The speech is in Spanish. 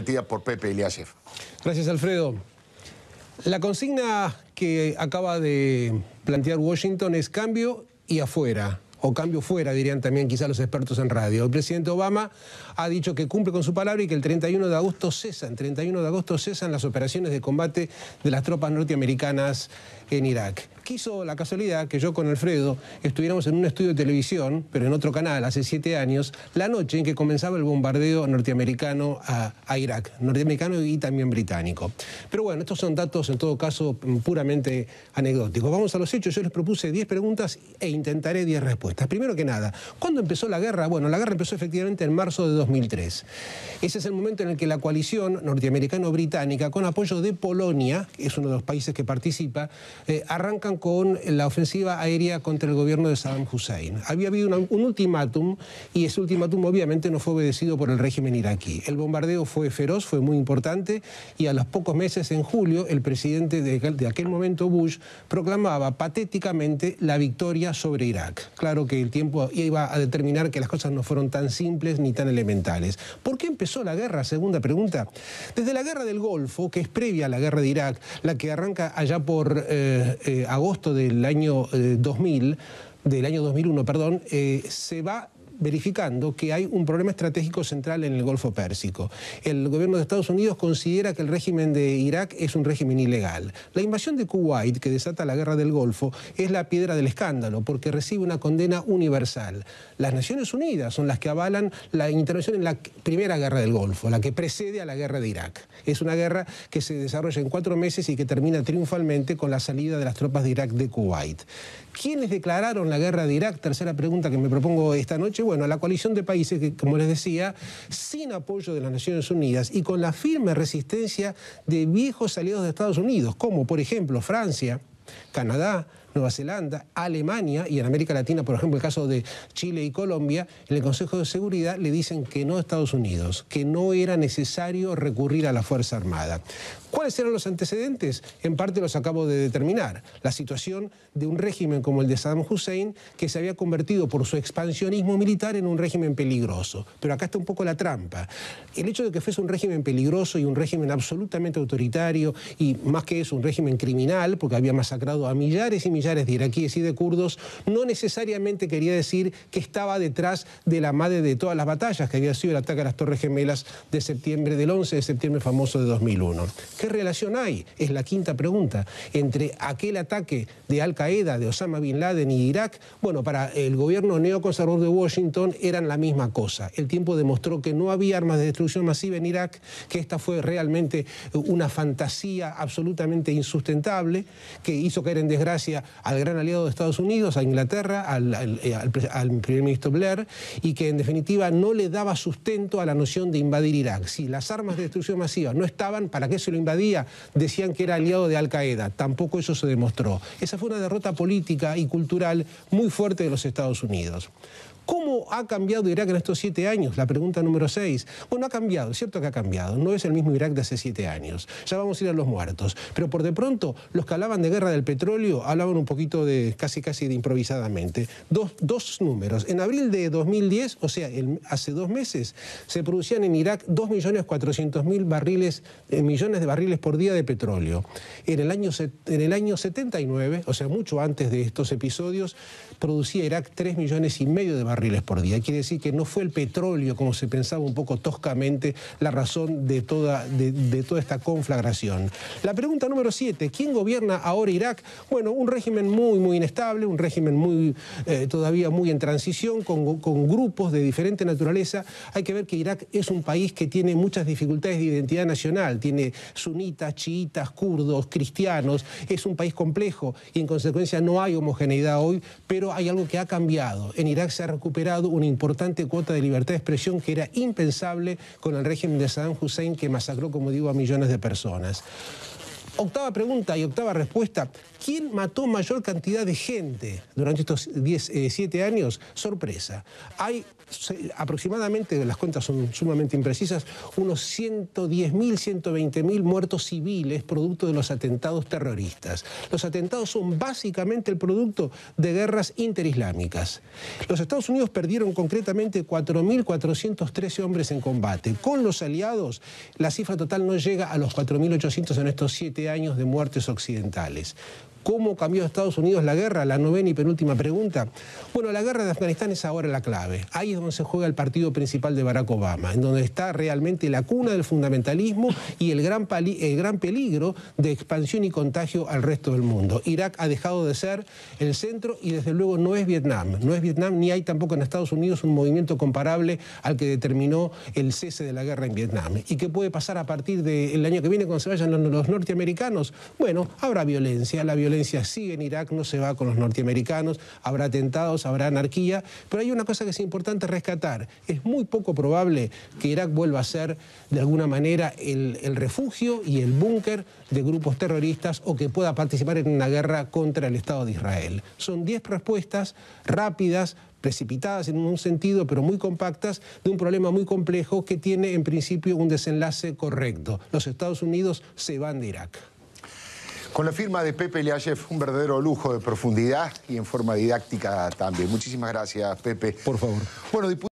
comprometida por Pepe Eliashev. Gracias, Alfredo. La consigna que acaba de plantear Washington es cambio y afuera. O cambio fuera, dirían también quizás los expertos en radio. El presidente Obama ha dicho que cumple con su palabra y que el 31 de agosto cesan las operaciones de combate de las tropas norteamericanas en Irak. Quiso la casualidad que yo con Alfredo estuviéramos en un estudio de televisión, pero en otro canal, hace 7 años, la noche en que comenzaba el bombardeo norteamericano a Irak, norteamericano y también británico. Pero bueno, estos son datos en todo caso puramente anecdóticos. Vamos a los hechos. Yo les propuse 10 preguntas e intentaré 10 respuestas. Primero que nada, ¿cuándo empezó la guerra? Bueno, la guerra empezó efectivamente en marzo de 2003. Ese es el momento en el que la coalición norteamericano-británica, con apoyo de Polonia, que es uno de los países que participa, arrancan con la ofensiva aérea contra el gobierno de Saddam Hussein. Había habido un ultimátum y ese ultimátum obviamente no fue obedecido por el régimen iraquí. El bombardeo fue feroz, fue muy importante y a los pocos meses, en julio, el presidente de aquel momento, Bush, proclamaba patéticamente la victoria sobre Irak. Claro que el tiempo iba a determinar que las cosas no fueron tan simples ni tan elementales. ¿Por qué empezó la guerra? Segunda pregunta. Desde la guerra del Golfo, que es previa a la guerra de Irak, la que arranca allá por agosto del año 2001, perdón, se va verificando que hay un problema estratégico central en el Golfo Pérsico. El gobierno de Estados Unidos considera que el régimen de Irak es un régimen ilegal. La invasión de Kuwait, que desata la guerra del Golfo, es la piedra del escándalo, porque recibe una condena universal. Las Naciones Unidas son las que avalan la intervención en la primera guerra del Golfo, la que precede a la guerra de Irak. Es una guerra que se desarrolla en 4 meses y que termina triunfalmente con la salida de las tropas de Irak de Kuwait. ¿Quiénes declararon la guerra de Irak? Tercera pregunta que me propongo esta noche. Bueno, la coalición de países que, como les decía, sin apoyo de las Naciones Unidas y con la firme resistencia de viejos aliados de Estados Unidos, como por ejemplo Francia, Canadá, Nueva Zelanda, Alemania y en América Latina, por ejemplo, el caso de Chile y Colombia, en el Consejo de Seguridad le dicen que no a Estados Unidos, que no era necesario recurrir a la Fuerza Armada. ¿Cuáles eran los antecedentes? En parte los acabo de determinar. La situación de un régimen como el de Saddam Hussein, que se había convertido por su expansionismo militar en un régimen peligroso. Pero acá está un poco la trampa. El hecho de que fuese un régimen peligroso y un régimen absolutamente autoritario, y más que eso, un régimen criminal, porque había masacrado a millares y millares de iraquíes y de kurdos, no necesariamente quería decir que estaba detrás de la madre de todas las batallas, que había sido el ataque a las Torres Gemelas de septiembre, del 11 de septiembre famoso de 2001. ¿Qué relación hay? Es la quinta pregunta. Entre aquel ataque de Al-Qaeda, de Osama Bin Laden y Irak, bueno, para el gobierno neoconservador de Washington eran la misma cosa. El tiempo demostró que no había armas de destrucción masiva en Irak, que esta fue realmente una fantasía absolutamente insustentable, que hizo caer en desgracia al gran aliado de Estados Unidos, a Inglaterra, al primer ministro Blair, y que en definitiva no le daba sustento a la noción de invadir Irak. Si las armas de destrucción masiva no estaban, ¿para qué se lo invadía? Decían que era aliado de Al-Qaeda. Tampoco eso se demostró. Esa fue una derrota política y cultural muy fuerte de los Estados Unidos. ¿Cómo ha cambiado Irak en estos 7 años? La pregunta número 6. Bueno, ha cambiado, es cierto que ha cambiado. No es el mismo Irak de hace 7 años. Ya vamos a ir a los muertos. Pero por de pronto, los que hablaban de guerra del petróleo hablaban un poquito de casi de improvisadamente. Dos números. En abril de 2010, o sea, hace 2 meses, se producían en Irak 2.400.000 millones de barriles por día de petróleo. En el año 79, o sea, mucho antes de estos episodios, producía Irak 3,5 millones de barriles por día. Quiere decir que no fue el petróleo, como se pensaba un poco toscamente, la razón de toda esta conflagración. La pregunta número 7. ¿Quién gobierna ahora Irak? Bueno, un régimen muy inestable, un régimen todavía muy en transición, con grupos de diferente naturaleza. Hay que ver que Irak es un país que tiene muchas dificultades de identidad nacional. Tiene sunitas, chiitas, kurdos, cristianos. Es un país complejo y en consecuencia no hay homogeneidad hoy, pero hay algo que ha cambiado. En Irak se ha recuperado una importante cuota de libertad de expresión que era impensable con el régimen de Saddam Hussein, que masacró, como digo, a millones de personas. Octava pregunta y octava respuesta. ¿Quién mató mayor cantidad de gente durante estos 7 años? Sorpresa. Hay aproximadamente, las cuentas son sumamente imprecisas, unos 110.000, 120.000 muertos civiles producto de los atentados terroristas. Los atentados son básicamente el producto de guerras interislámicas. Los Estados Unidos perdieron concretamente 4.413 hombres en combate. Con los aliados, la cifra total no llega a los 4.800 en estos 7 años de muertes occidentales. ¿Cómo cambió Estados Unidos la guerra? La novena y penúltima pregunta. Bueno, la guerra de Afganistán es ahora la clave. Ahí es donde se juega el partido principal de Barack Obama, en donde está realmente la cuna del fundamentalismo y el gran peligro de expansión y contagio al resto del mundo. Irak ha dejado de ser el centro y desde luego no es Vietnam. No es Vietnam, ni hay tampoco en Estados Unidos un movimiento comparable al que determinó el cese de la guerra en Vietnam. ¿Y qué puede pasar a partir del año que viene cuando se vayan los norteamericanos? Bueno, habrá violencia. La violencia sigue en Irak, no se va con los norteamericanos, habrá atentados, habrá anarquía, pero hay una cosa que es importante rescatar. Es muy poco probable que Irak vuelva a ser, de alguna manera, el refugio y el búnker de grupos terroristas o que pueda participar en una guerra contra el Estado de Israel. Son 10 respuestas rápidas, precipitadas en un sentido, pero muy compactas, de un problema muy complejo que tiene, en principio, un desenlace correcto. Los Estados Unidos se van de Irak. Con la firma de Pepe Eliashev, un verdadero lujo de profundidad y en forma didáctica también. Muchísimas gracias, Pepe. Por favor. Bueno,